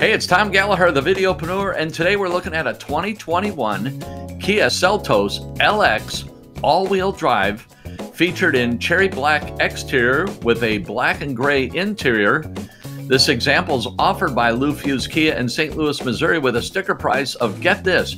Hey, it's Tom Gallagher, the Videopreneur, and today we're looking at a 2021 Kia Seltos LX all-wheel drive featured in cherry black exterior with a black and gray interior. This example is offered by Lou Fusz Kia in St. Louis, Missouri with a sticker price of, get this,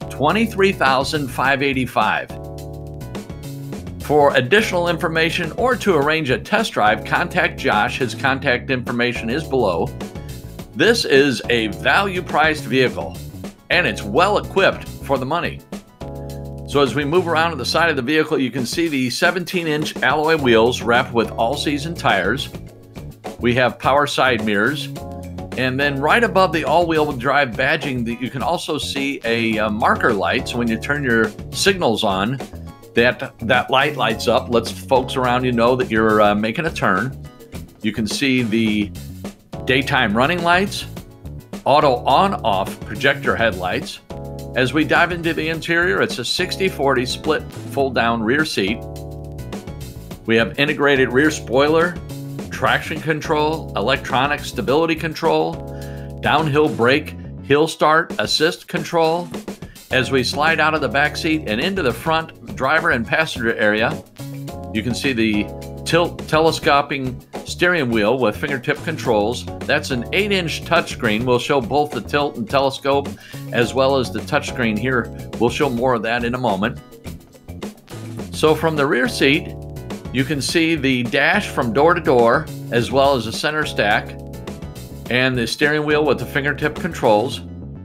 $23,585. For additional information or to arrange a test drive, contact Josh. His contact information is below. This is a value-priced vehicle, and it's well equipped for the money. So as we move around to the side of the vehicle, you can see the 17-inch alloy wheels wrapped with all-season tires. We have power side mirrors, and then right above the all-wheel drive badging, you can also see a marker light. So when you turn your signals on, that light lights up, lets folks around you know that you're making a turn. You can see the daytime running lights, auto on-off projector headlights. As we dive into the interior, it's a 60/40 split fold-down rear seat. We have integrated rear spoiler, traction control, electronic stability control, downhill brake, hill start assist control. As we slide out of the back seat and into the front driver and passenger area, you can see the telescoping steering wheel with fingertip controls. That's an 8-inch touchscreen. We'll show both the tilt and telescope as well as the touchscreen here. We'll show more of that in a moment. So from the rear seat, you can see the dash from door to door as well as the center stack and the steering wheel with the fingertip controls.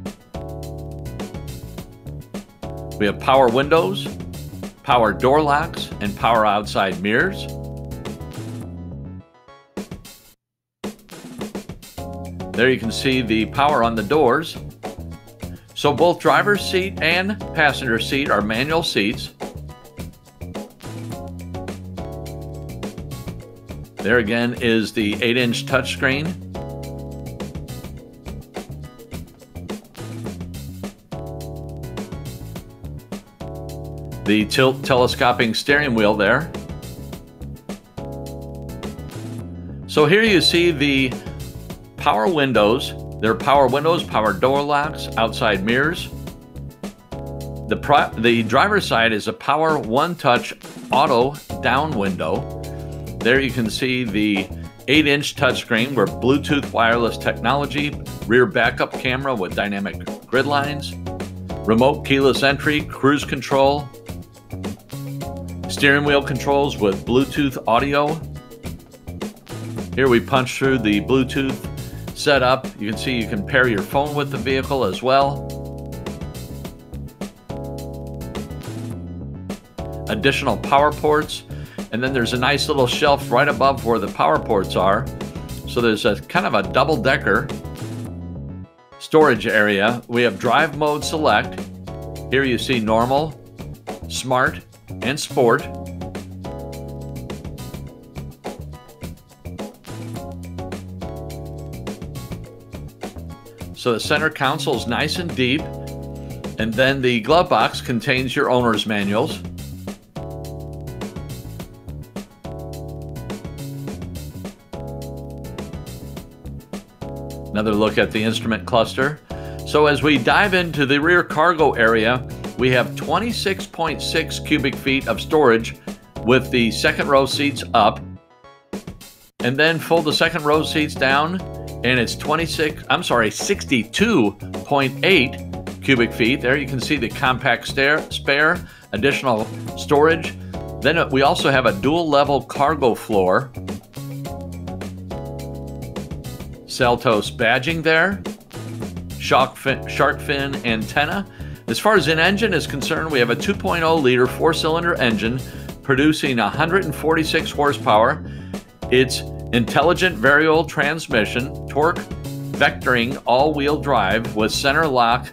We have power windows, power door locks, and power outside mirrors. There you can see the power on the doors. So both driver's seat and passenger seat are manual seats. There again is the 8-inch touchscreen. The telescoping steering wheel there. So here you see the power windows. There are power windows, power door locks, outside mirrors. The driver's side is a power one-touch auto down window. There you can see the 8-inch touchscreen with Bluetooth wireless technology, rear backup camera with dynamic grid lines, remote keyless entry, cruise control, steering wheel controls with Bluetooth audio. Here we punch through the Bluetooth setup. You can see you can pair your phone with the vehicle as well. Additional power ports, and then there's a nice little shelf right above where the power ports are. So there's a kind of a double-decker storage area. We have drive mode select. Here you see normal, smart, and sport. So the center console is nice and deep, and then the glove box contains your owner's manuals. Another look at the instrument cluster. So as we dive into the rear cargo area, we have 26.6 cubic feet of storage with the second row seats up, and then fold the second row seats down, and it's 62.8 cubic feet. There you can see the compact spare, additional storage. Then we also have a dual level cargo floor. Seltos badging there. Shark fin antenna. As far as an engine is concerned, we have a 2.0 liter 4-cylinder engine producing 146 horsepower. It's intelligent variable transmission, torque vectoring all-wheel drive with center lock.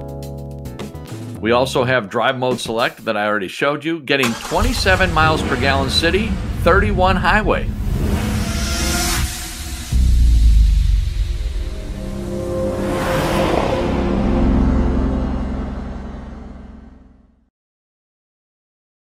We also have drive mode select that I already showed you, getting 27 miles per gallon city, 31 highway.